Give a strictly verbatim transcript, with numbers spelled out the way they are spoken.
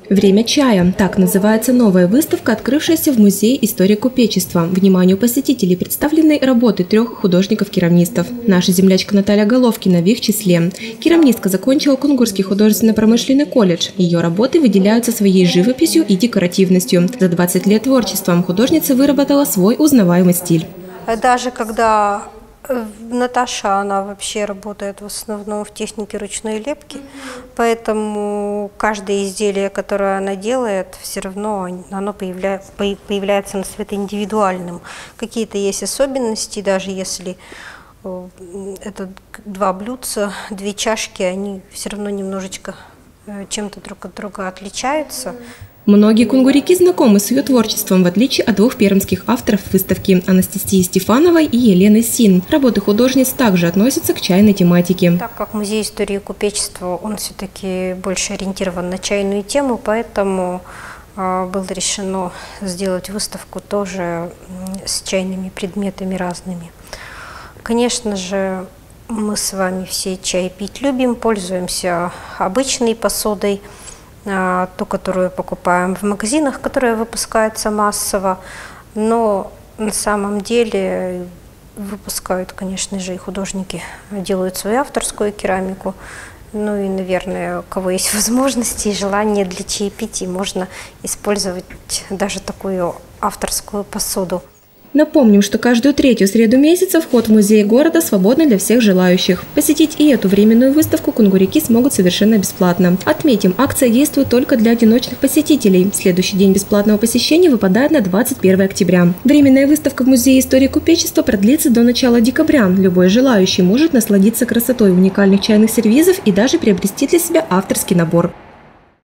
Время чая – так называется новая выставка, открывшаяся в Музее истории купечества. Вниманию посетителей представлены работы трех художников-керамнистов. Наша землячка Наталья Головкина в их числе. Керамнистка закончила Кунгурский художественно-промышленный колледж. Ее работы выделяются своей живописью и декоративностью. За двадцать лет творчеством художница выработала свой узнаваемый стиль. Даже когда Наташа, она вообще работает в основном в технике ручной лепки, поэтому каждое изделие, которое она делает, все равно оно появляется, появляется на свет индивидуальным. Какие-то есть особенности, даже если это два блюдца, две чашки, они все равно немножечко чем-то друг от друга отличаются. Многие кунгуряки знакомы с ее творчеством, в отличие от двух пермских авторов выставки – Анастасии Стефановой и Елены Син. Работы художниц также относятся к чайной тематике. Так как Музей истории купечества, он все-таки больше ориентирован на чайную тему, поэтому э, было решено сделать выставку тоже с чайными предметами разными. Конечно же, мы с вами все чай пить любим, пользуемся обычной посудой, ту, которую покупаем в магазинах, которая выпускается массово, но на самом деле выпускают, конечно же, и художники делают свою авторскую керамику. Ну и, наверное, у кого есть возможности и желание для чаепития, можно использовать даже такую авторскую посуду. Напомним, что каждую третью среду месяца вход в музей города свободный для всех желающих. Посетить и эту временную выставку кунгуряки смогут совершенно бесплатно. Отметим, акция действует только для одиночных посетителей. Следующий день бесплатного посещения выпадает на двадцать первое октября. Временная выставка в Музее истории купечества продлится до начала декабря. Любой желающий может насладиться красотой уникальных чайных сервизов и даже приобрести для себя авторский набор.